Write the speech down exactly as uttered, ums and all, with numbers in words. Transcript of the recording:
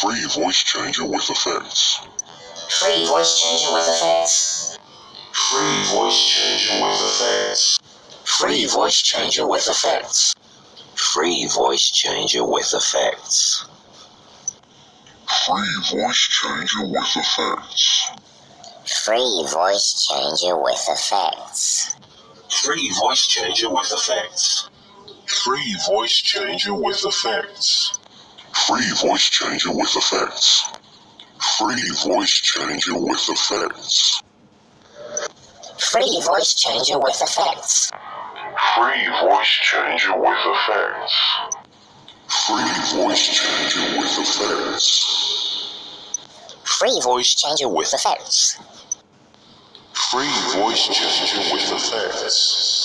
Free voice changer with effects. Free voice changer with effects. Free voice changer with effects. Free voice changer with effects. Free voice changer with effects. Free voice changer with effects. Free voice changer with effects. Free voice changer with effects. Free voice changer with effects. Free voice changer with effects. Free voice changer with effects. Free voice changer with effects. Free voice changer with effects. Free voice changer with effects. Free voice changer with effects. Free voice changer with effects.